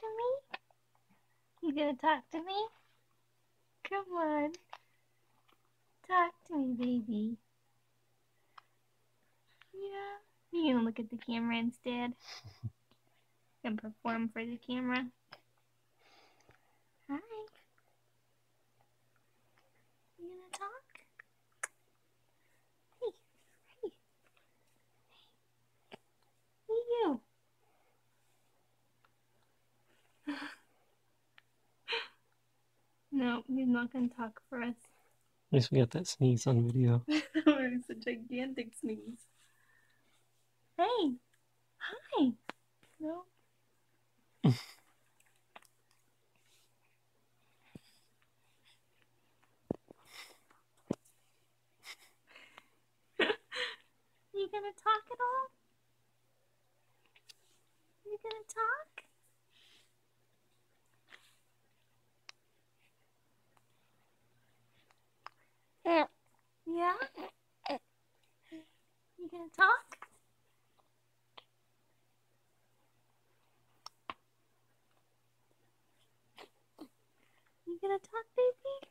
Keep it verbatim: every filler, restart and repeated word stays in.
to me? You gonna talk to me? Come on. Talk to me, baby. Yeah. You gonna look at the camera instead? And perform for the camera? Hi. You gonna talk? Hey. Hey. Hey, you. No, he's not gonna talk for us. At least we got that sneeze on video. That was a gigantic sneeze. Hey. Hi. No. You gonna talk at all? You gonna talk? Yeah. Yeah? You gonna talk? You gonna talk, baby?